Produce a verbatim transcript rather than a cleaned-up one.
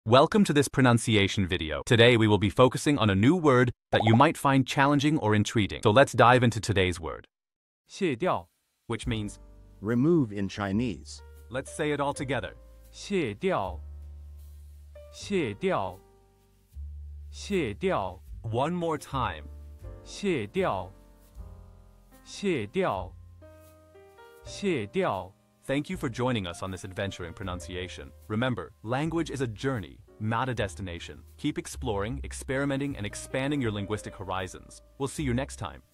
Welcome to this pronunciation video. Today we will be focusing on a new word that you might find challenging or intriguing. So let's dive into today's word. 卸掉 Which means, remove in Chinese. let's say it all together. 卸掉卸掉卸掉 One more time. 卸掉卸掉卸掉 Thank you for joining us on this adventure in pronunciation. Remember, language is a journey, not a destination. Keep exploring, experimenting, and expanding your linguistic horizons. We'll see you next time.